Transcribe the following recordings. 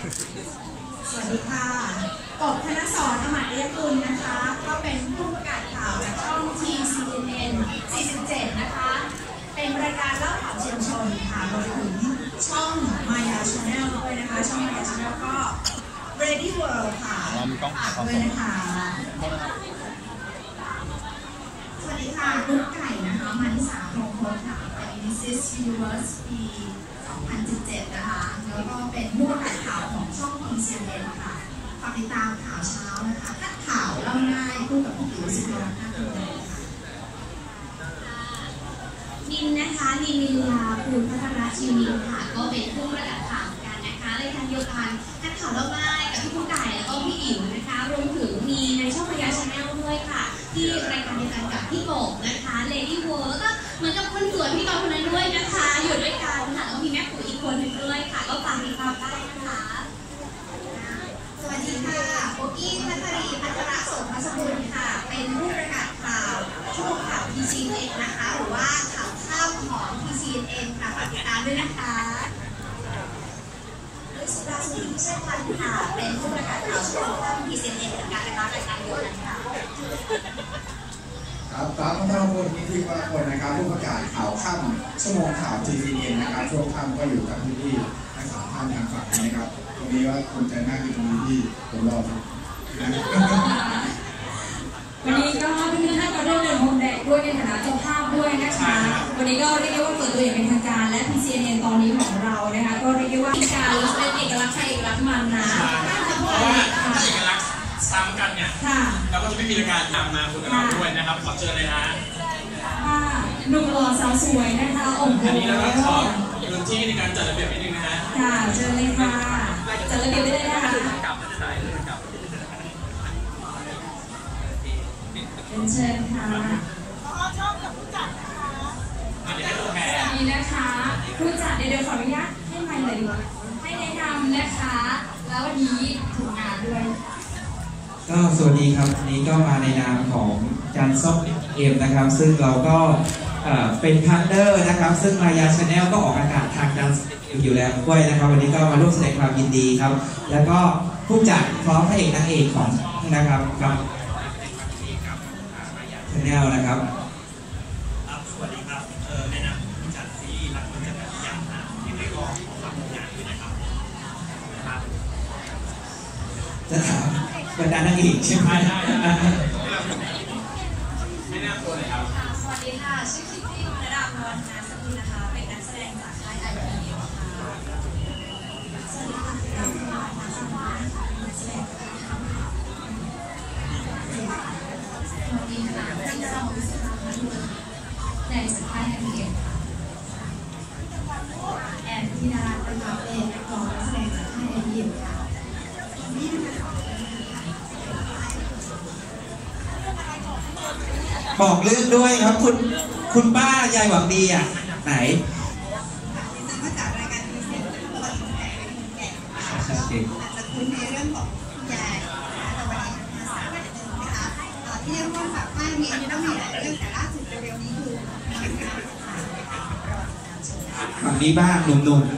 สวัสดีค่ะกบธนสร อมตะยกุลนะคะก็เป็นผู้ประกาศข่าวจากช่อง TCNN 47นะคะเป็นรายการเล่าข่าวชุมชนค่ะรวมถึงช่อง Maya Channel ด้วยนะคะช่อง Maya Channel ก็ Ready World ค่ะฝากด้วยนะคะสวัสดีค่ะกุ๊กไก่นะคะมานิสาพงษ์พจน์ค่ะเป็น Mrs. Universe ปี 2017 นะคะแล้วก็เป็นผู้ประกาศข่าวของช่อง TCNN ค่ะฝากติดตามข่าวเช้านะคะคัดข่าวเล่าง่ายคู่กับพี่ติ๋วสิริรัตน์ นาคพงศ์ค่ะนินนะคะนินมิลาภูลพัฒนาชีวินค่ะก็เป็นผู้ประกาศข่าวกันนะคะรายการเดียวกันคัดข่าวเล่าง่ายกับพี่กุ๊กไก่แล้วก็พี่อิ๋วนะคะรวมถึงมีในช่องMaya Channel ด้วยค่ะที่รายการเดียวกันกับพี่กบนะคะ Lady World ก็เหมือนกับคนสวยพี่ตอนคนนั้นด้วยนะคะอยู่ด้วยกันค่ะแล้วมีแม่ปุ๋ยอีกคนหนึ่งด้วยค่ะก็ฝากติดตามได้นะคะสวัสดีค่ะโบกี้พัชรีพัชระสมพัชบุญค่ะเป็นผู้ประกาศข่าวช่วงข่าว TCNN นะคะหรือว่าข่าวข้ามของ TCNN ค่ะฝากติดตามด้วยนะคะสุดาสุธีเชษฐพันธ์ค่ะเป็นผู้ประกาศข่าวช่วงข้าม TCNN เหมือนกันนะคะรายการเดียวกันค่ะครับตามพระพลนิติวรพลนะครับผู้ประกาศข่าวค่ำชั่วโมงข่าว TCNN นะครับช่วงค่ำก็อยู่กับพี่ๆทั้งสามท่านทางฝั่งนี้นะครับตรงนี้ว่าคุณใจมากคือตรงนี้ที่ผมรอครับวันนี้ก็ทุกท่านก็ได้เดินพรมแดงด้วยในฐานะเจ้าภาพด้วยนะคะวันนี้ก็เรียกได้ว่าเปิดตัวอย่างเป็นทางการและ TCNN ตอนนี้ของเรานะคะก็เรียกได้ว่ามีการแล้วเป็นเอกลักษณ์ใครเอกลักษณ์มันนะเพราะว่าถ้าเอกลักษณ์ซ้ำกันเนี่ยเราก็จะไม่มีรายการนำมาคุณกับเราด้วยนะครับขอเชิญเลยนะหนุ่มหล่อสาวสวยนะคะอันนี้เราก็ขอพื้นที่ในการจัดระเบียบนิดนึงนะฮะค่ะเชิญเลยค่ะจัดระเบียบไปเลยนะคะเป็นเชิญค่ะชอบกับผู้จัดนะคะสวัสดีนะคะผู้จัดเดี๋ยวขออนุญาตให้ไมค์เลยดีกว่าให้แนะนำนะคะแล้ววันนี้ถูกงานด้วยก็สวัสดีครับวันนี้ก็มาในนามของจันส้มเอ็มนะครับซึ่งเราก็เป็นพาร์ทเนอร์นะครับซึ่งMaya Channelก็ออกอากาศทางจันอยู่แล้วด้วยนะครับวันนี้ก็มาร่วมแสดงความยินดีครับแล้วก็ผู้จัดพร้อมพระเอกนางเอกของนะครับกับChannel นะครับสวัสดีครับในนามผู้จัดที่รักคนจัดแบบอย่างนะที่ได้ก็ขอฝากงานด้วยนะครับจะถามบรรดานางเอกใช่ไหมไม่น่าตัวเลยครับสวัสดีค่ะชื่อคิตตี้วรรณดาพรนาสกุลนะคะเป็นนักแสดงจากค่ายIPMค่ะสวัสดีค่ะเป็นนักแสดงสวัสดีค่ะจิตรศักดิ์วิสุทธิ์พันธ์ในสังกัดIPMค่ะแอนธิดาเป็นนักร้องนักแสดงจากค่ายIPMค่ะบอกเรื่องด้วยครับคุณป้ายายหวังดีอ่ะไหนมาจากรายการทีวีเซ็นต์ตัวอินแก่เป็นคนแก่อาจจะคุ้นในเรื่องของยายแต่วันนี้มาสามารถจะเป็นนะคะที่ร่วมแบบค่ายนี้ก็มีหลายเรื่องแต่ล่าสุดเร็วๆนี้คือฝั่งนี้บ้างหนุ่ม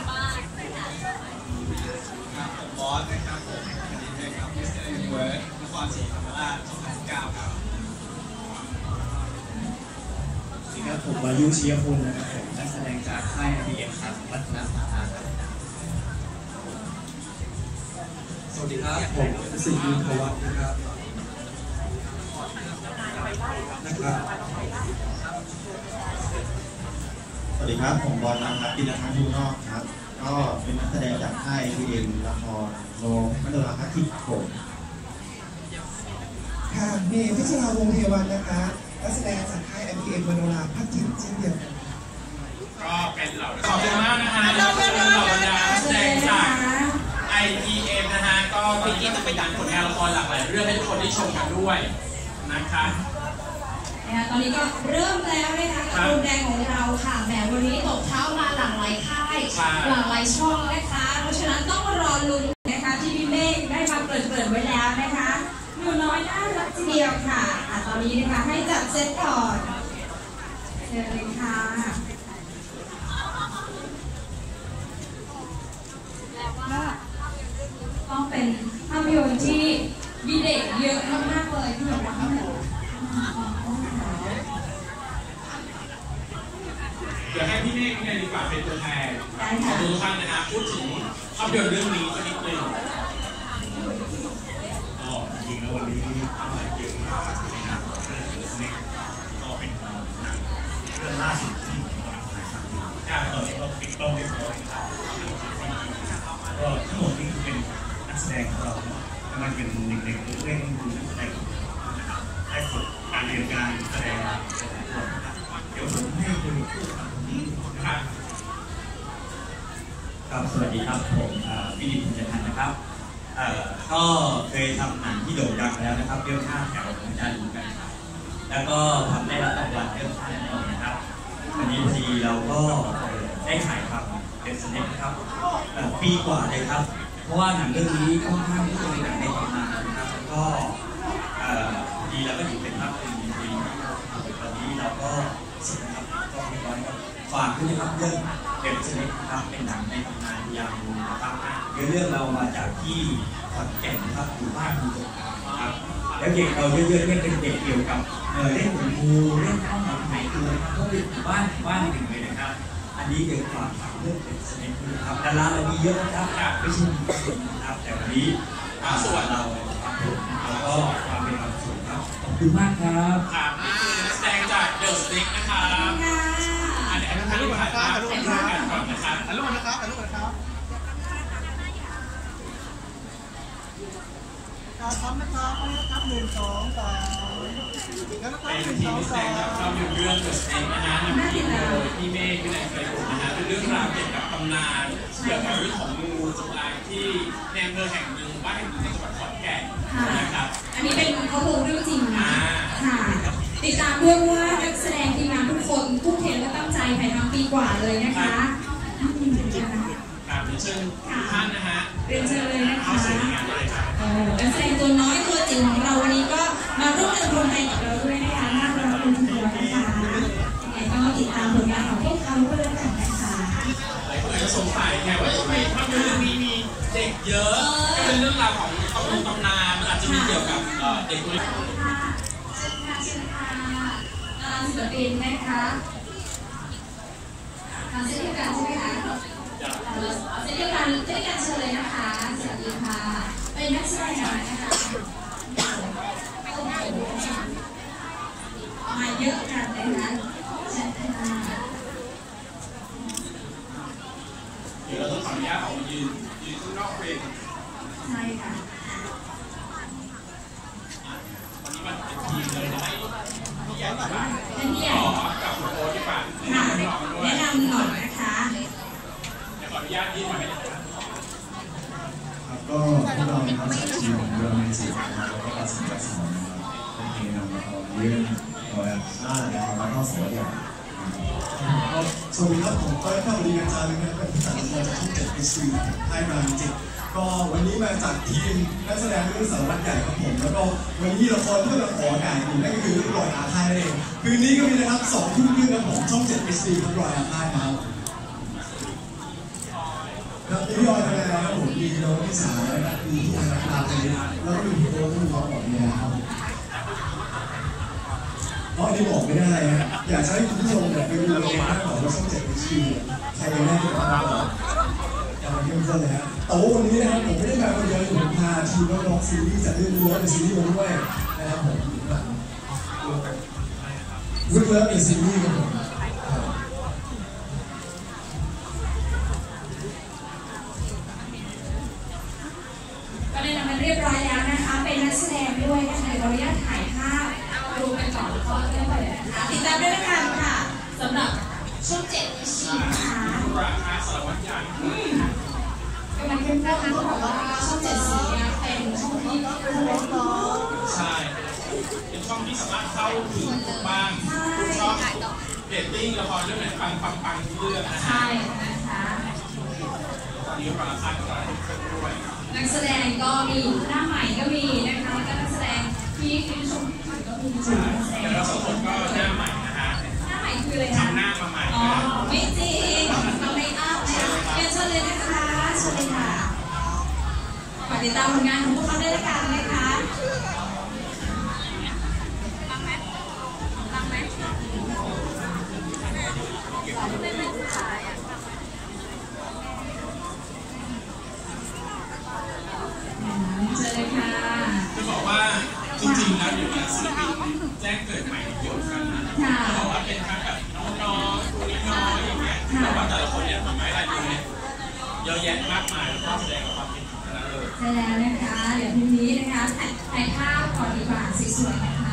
บอสนะครับผมอันนี้เป็นครับมิสเตอร์ยูนิเวิร์สนครศรีธรรมราช2019ครับผมวายุเชียพุนนะครับผมนักแสดงจากค่าย IPM ครับวัฒนศาสตร์สวัสดีครับผมสิริธวัฒน์นะครับสวัสดีครับผมบอลนะครับปิณพัฒน์ดูนอกครับก็เป็นนักแสดงจากค่าย IPM ละครโรงมโนราคัตถิกผมค่ะเมย์พิชราวงศ์เทวันนะคะนักแสดงจากค่าย IPM มโนราคัตถิกเช่นเดียวกันก็เป็นเหล่าขอบคุณมากนะคะเราเป็นเหล่าบรรดาแสดงจาก IPM นะฮะก็ปีนี้จะไปดันผลงานละครหลากหลายเรื่องให้ทุกคนได้ชมกันด้วยนะคะตอนนี้ก็เริ่มแล้วนะคะกับโรงแรมของเราค่ะแหมวันนี้ตกเท้ามาหลากหลายค่ายหลากหลายช่องนะคะเพราะฉะนั้นต้องรอลุ้นนะคะที่พี่เมฆได้มาเปิดไว้แล้วนะคะหนูน้อยน่ารักทีเดียวค่ะตอนนี้นะคะให้จัดเซตก่อนเชิญเลยค่ะได้ขอค่ะทุกท่านนะฮะพูดถึงภาพยนตร์เรื่องนี้สักนิดนึงก็จริงแล้ววันนี้มาเยอะมากนะครับก็เป็นหนังเรื่องล่าสุดที่ผมกำลังถ่ายทำอยู่ตอนนี้ก็ปิดกล้องเรียบร้อยนะครับก็ทั้งหมดนี้คือเป็นนักแสดงของเราไม่ว่าจะเป็นเด็กๆเล่นดูนักแสดงนะครับได้ฝึกการเรียนการแสดงเดี๋ยวผมให้คุณพูดกับผมนะครับครับสวัสดีครับผมวินิจฉัยพันธ์นะครับก็เคยทำหนังที่โด่งดังแล้วนะครับเรื่องข้าแถวของอาจารย์หญิงกันแล้วก็ทำได้รับรางวัลเรื่องข้าแถวนะครับวันนี้พอดีเราก็ได้ถ่ายทำเป็นสเน็ตนะครับปีกว่าเลยครับเพราะว่าหนังเรื่องนี้ค่อนข้างที่จะเป็นหนังในตำนานนะครับแล้วก็ดีแล้วก็อยู่เป็นภาพยนตร์จริงๆตอนนี้เราก็เสร็จนะครับก็เรียบร้อยครับฝากด้วยนะครับเรื่องเป็นสเน็ตนะครับเป็นหนังในตำนานยาวนะครับเรื่องเรามาจากที่ขอนแก่นครับอยู่บ้านคุณตกครับแล้วเด็กเราเยอะๆเนี่ยเป็นเด็กเกี่ยวกับเล่นหุ่นงูเล่นข้าวหอมไหนตัวนะครับก็เป็นบ้านหนึ่งเลยนะครับอันนี้เด็กฝากเรื่องเป็นสเน็ตนะครับดาราเรามีเยอะนะครับไม่ใช่มีคนนะครับแต่วันนี้ส่วนเราครับผมแล้วก็ความเป็นความสุขครับขอบคุณมากครับครับนี่คือนักแสดงจากเดอะสติ๊กนะครับเดี๋ยวให้ทุกท่านถ่ายภาพร่วมกันก่อนนะครับถ่ายรูปนะครับถ่ายรูปนะครับพร้อมนะครับ1 2 3แล้วนะครับเป็นทีมแสดงจากภาพยนตร์เรื่องเดอะสติ๊กนะฮะนำทีมโดยพี่เมฆวินัยไกรบุตรนะฮะเป็นเรื่องราวเกี่ยวกับตำนานเกี่ยวกับเรื่องของงูจงอางที่ในอำเภอแห่งหนึ่งบ้านแห่งหนึ่งในจังหวัดขอนแก่นนะครับอันนี้เป็นเขาโครงเรื่องจริงนะค่ะติดตามด้วยว่านักแสดงทีมงานทุกคนทุ่มเทและตั้งใจถ่ายทำปีกว่าเลยนะคะครับเชิญท่านนะฮะเรียนเชิญเลยนะคะเข้าสู่งานได้ครับนักแสดงตัวน้อยตัวจริงของเราวันนี้ก็มาร่วมเดินพรมแดงกับเราด้วยนะคะน่ารักเป็นทีเดียวนะคะยังไงก็ติดตามผลงานของพวกเขาด้วยกันนะคะหลายคนอาจจะสงสัยไงว่าทำไมภาพยนตร์เรื่องนี้มีเด็กเยอะก็เป็นเรื่องราวของตำนานมันอาจจะมีเกี่ยวกับเด็กคนนี้เชิญค่ะศิลปินนะคะเช่นเดียวกันใช่ไหมคะเช่นเดียวกันเชิญเลยนะคะสวัสดีค่ะเป็นนักแสดงนะคะมาเยอะกันนะคะเชิญค่ะเดี๋ยวเราต้องขออนุญาตออกมายืนข้างนอกเวทีใช่ค่ะวันนี้มันเป็นทีมเลยให้พี่ใหญ่กับพี่ใหญ่กับคุณโอ๊ตที่ป่ะแนะนำหน่อยนะคะเดี๋ยวขออนุญาตยืนมาให้นะครับก็พวกเรานะครับจากทีมของเรื่องในสื่อนะครับแล้วก็ตัดสินใจสอนนะครับเป็นเพลงนำละครเรื่องรอยฆ่านะครับแล้วก็สวัสดีครับสวัสดีครับผมต้อยข้าวดีอาจารย์นะครับเป็นผู้จัดละครจากช่อง7 HD ให้มาจริงก็วันนี้มาจากทีมนักแสดงเรื่องสารวัตรใหญ่ครับผมแล้วก็วันนี้ละครที่กำลังออกอากาศอยู่นั่นก็คือเรื่องรอยอาฆาตนั่นเองคืนนี้ก็มีนะครับ2 ทุ่มครึ่งครับผมช่อง7 HD ครับรอยอาฆาตครับครับพี่ยอยทำอะไรนะครับผมมีน้องที่สาวนะครับมีที่ทางนักลาไปแล้วก็มีพี่โอ๊ตที่มีน้องบอกเนี่ยครับเพราะที่บอกไม่ได้นะอยากให้คุณผู้ชมเนี่ยไปดูในหน้าของช่อง7 HD ใครยังไม่ได้ก็มาอย่ามาเที่ยวกันเลยฮะแต่ว่าวันนี้นะครับผมไม่ได้มาคนเดียวผมพาทีมน้องๆซีรีส์จากเรื่องนี้เป็นซีรีส์มาด้วยนะครับผมวุ้นเลิฟเป็นซีรีส์ครับผมก็ได้นำมาเรียบร้อยแล้วนะคะเป็นนักแสดงด้วยนะคะขออนุญาตถ่ายภาพดูกันก่อนแล้วก็เริ่มเลยนะคะติดตามด้วยกันค่ะสำหรับช่อง7 HD นะคะราคาสารวัตรใหญ่กำลังเป็นพวกนั้นบอกว่าช่อง7 สีเนี่ยเป็นช่องที่ใช่เป็นช่องที่สามารถเข้าถึงทุกบ้านทุกช่องเรตติ้งละครเรื่องไหนปังทุกเรื่องนะใช่นะคะตอนนี้ราคาก็ได้ด้วยนักแสดงก็มีหน้าใหม่ก็มีนะคะแล้วก็นักแสดงที่คุณผู้ชมก็มีนักแสดงแต่เราสองคนก็หน้าใหม่นะฮะหน้าใหม่คืออะไรคะทำหน้ามาใหม่อ๋อไม่จริงทำไม่อัพนะคะเรียนเชิญเลยนะคะเชิญเลยค่ะฝากติดตามผลงานของพวกเขาได้แล้วกันนะคะริงๆแล้วเดี๋ยวนี้ศิลปินแจ้งเกิดใหม่เยอะกันนะเพราะว่าเป็นทั้งแบบน้องๆตัวน้อยอย่างเงี้ยแต่ว่าแต่ละคนเนี่ยทำไมลายมือเนี่ยเยอะแยะมากมายแล้วก็แสดงความเป็นทั้งนั้นเลยใช่แล้วนะคะเดี๋ยวพรุ่งนี้นะคะถ่ายภาพก่อนดีกว่าสวยๆนะคะ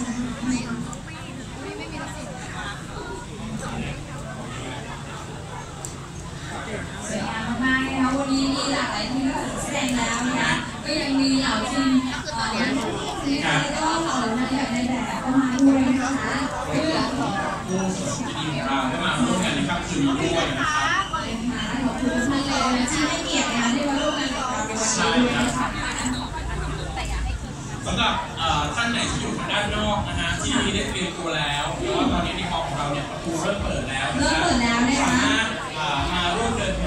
สวยงามมากๆนะคะวันนี้มีหลากหลายที่แสดงแล้วนะคะก็ยังมีเหล่าทีมแล้วก็เหล่านางแบบในแบบก็มาด้วยนะคะเพื่อผู้สนับสนุนดีของเราได้มาร่วมกันในค่ำคืนนี้ด้วยนะครับขอบคุณท่านเลยนะที่ให้เกียรติงานที่มาร่วมงานกับเราในวันนี้ด้วยนะคะสำหรับท่านไหนที่อยู่ทางด้านนอกนะฮะที่ได้เตรียมตัวแล้วเพราะว่าตอนนี้ในคอของเราเนี่ยประตูเริ่มเปิดแล้วนะครับสามารถมาร่วมเดินแถ